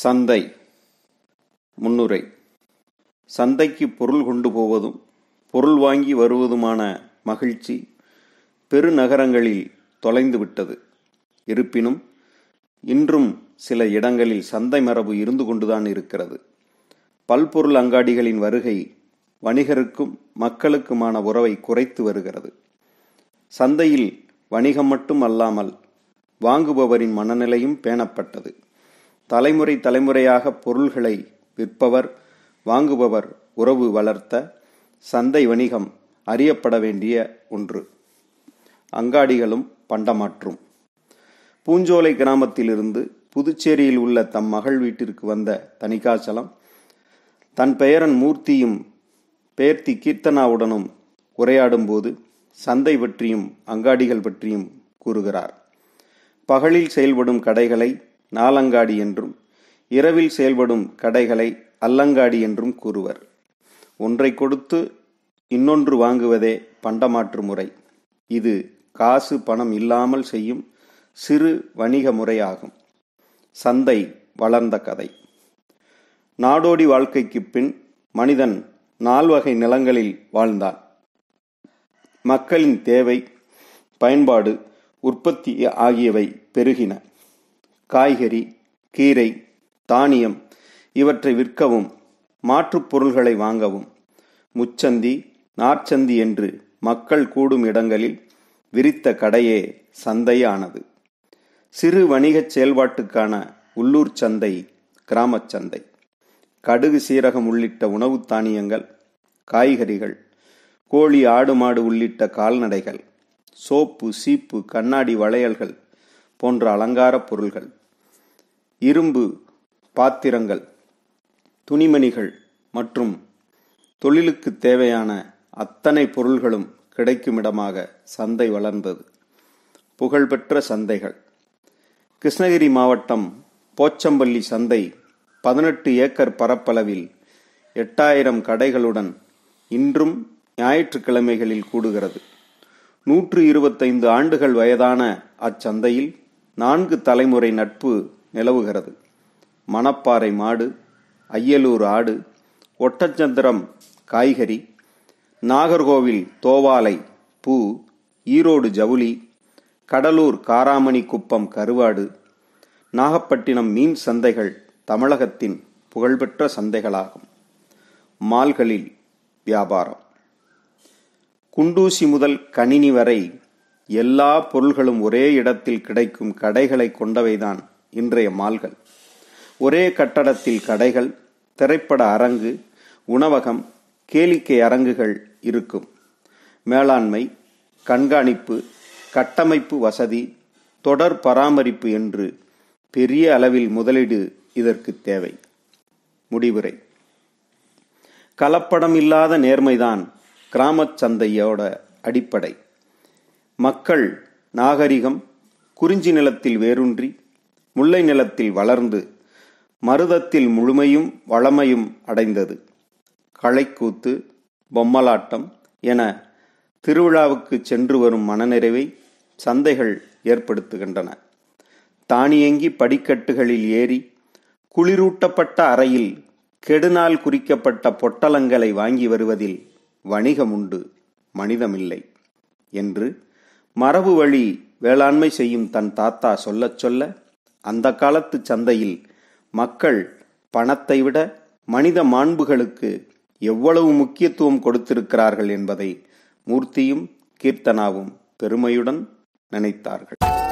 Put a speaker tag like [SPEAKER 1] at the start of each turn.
[SPEAKER 1] சந்தை. முன்னுரை. சந்தைக்கு பொருள் கொண்டு போவதும் பொருள் வாங்கி வருவதுமான மகிழ்ச்சி பெருநகரங்களில் தொலைந்துவிட்டது. இருப்பினும் இன்றும் சில இடங்களில் சந்தை மரபு இருந்து கொண்டுதான் இருக்கிறது. பல்பொருள் அங்காடிகளின் வருகை வணிகருக்கும் மக்களுக்குமான உறவை குறைத்து வருகிறது. சந்தையில் வணிகம் மட்டும் அல்லாமல் வாங்குபவரின் மனநிலையும் பேணப்பட்டது. தலைமுறை தலைமுறையாக பொருள்களை விற்பவர் வாங்குபவர் உறவு வளர்த்த சந்தை வணிகம் அறியப்பட வேண்டிய ஒன்று. அங்காடிகளும் பண்டமாற்றும். பூஞ்சோலை கிராமத்திலிருந்து புதுச்சேரியில் உள்ள தம் மகள் வீட்டிற்கு வந்த தணிகாச்சலம் தன் பெயரன் மூர்த்தியும் பேர்த்தி கீர்த்தனாவுடனும் உரையாடும் போது சந்தை பற்றியும் அங்காடிகள் பற்றியும் கூறுகிறார். பகலில் செயல்படும் கடைகளை நாலங்காடி என்றும் இரவில் செயல்படும் கடைகளை அல்லங்காடி என்றும் கூறுவர். ஒன்றை கொடுத்து இன்னொன்று வாங்குவதே பண்டமாற்று முறை. இது காசு பணம் இல்லாமல் செய்யும் சிறு வணிக முறையாகும். சந்தை வளர்ந்த கதை. நாடோடி வாழ்க்கைக்கு பின் மனிதன் 4 வகை நிலங்களில் வாழ்ந்தான். மக்களின் தேவை, பயன்பாடு, உற்பத்தி ஆகியவை பெருகின. காய்கறி, கீரை, தானியம் இவற்றை விற்கவும் மாற்றுப் பொருள்களை வாங்கவும் முச்சந்தி, நாற்சந்தி என்று மக்கள் கூடும் இடங்களில் விரித்த கடையே சந்தையானது. சிறு வணிகச் செயல்பாட்டுக்கான உள்ளூர் சந்தை கிராமச் சந்தை. கடுகு, சீரகம் உள்ளிட்ட உணவு தானியங்கள், காய்கறிகள், கோழி, ஆடு, மாடு உள்ளிட்ட கால்நடைகள், சோப்பு, சீப்பு, கண்ணாடி, வளையல்கள் போன்ற அலங்கார பொருள்கள், இரும்பு பாத்திரங்கள், துணிமணிகள் மற்றும் தொழிலுக்கு தேவையான அத்தனை பொருள்களும் கிடைக்கும் இடமாக சந்தை வளர்ந்தது. புகழ்பெற்ற சந்தைகள். கிருஷ்ணகிரி மாவட்டம் போச்சம்பள்ளி சந்தை 18 ஏக்கர் பரப்பளவில் 8000 கடைகளுடன் இன்றும் ஞாயிற்றுக்கிழமைகளில் கூடுகிறது. 125 ஆண்டுகள் வயதான அச்சந்தையில் 4 தலைமுறை நட்பு நிலவுகிறது. மணப்பாறை மாடு, அய்யலூர் ஆடு, ஒட்டச்சத்திரம் காய்கறி, நாகர்கோவில் தோவாலை பூ, ஈரோடு ஜவுளி, கடலூர் காராமணி குப்பம் கருவாடு, நாகப்பட்டினம் மீன் சந்தைகள் தமிழகத்தின் புகழ்பெற்ற சந்தைகளாகும். மால்களில் வியாபாரம். குண்டூசி முதல் கணினி வரை எல்லா பொருள்களும் ஒரே இடத்தில் கிடைக்கும் கடைகளை கொண்டவைதான் இன்றைய மால்கள். ஒரே கட்டடத்தில் கடைகள், திரைப்பட அரங்கு, உணவகம், கேளிக்கை அரங்குகள் இருக்கும். மேலாண்மை, கண்காணிப்பு, கட்டமைப்பு வசதி, தொடர் பராமரிப்பு என்று பெரிய அளவில் முதலீடு இதற்கு தேவை. முடிவுரை. கலப்படம் இல்லாத நேர்மைதான் கிராமச் சந்தையோட அடிப்படை. மக்கள் நாகரிகம் குறிஞ்சி நிலத்தில் வேரூன்றி முல்லை நிலத்தில் வளர்ந்து மருதத்தில் முழுமையும் வளமையும் அடைந்தது. களைக்கூத்து, பொம்மலாட்டம் என திருவிழாவுக்கு சென்று வரும் மனநிறைவை சந்தைகள் ஏற்படுத்துகின்றன. தானியங்கி படிக்கட்டுகளில் ஏறி குளிரூட்டப்பட்ட அறையில் கெடுநாள் குறிக்கப்பட்ட பொட்டலங்களை வாங்கி வருவதில் வணிகம் உண்டு, மனிதமில்லை என்று மரபு வழி வேளாண்மை செய்யும் தன் தாத்தா சொல்லச் சொல்ல அந்த காலத்து சந்தையில் மக்கள் பணத்தை விட மனித மாண்புகளுக்கு எவ்வளவு முக்கியத்துவம் கொடுத்திருக்கிறார்கள் என்பதை மூர்த்தியும் கீர்த்தனாவும் பெருமையுடன் நினைத்தார்கள்.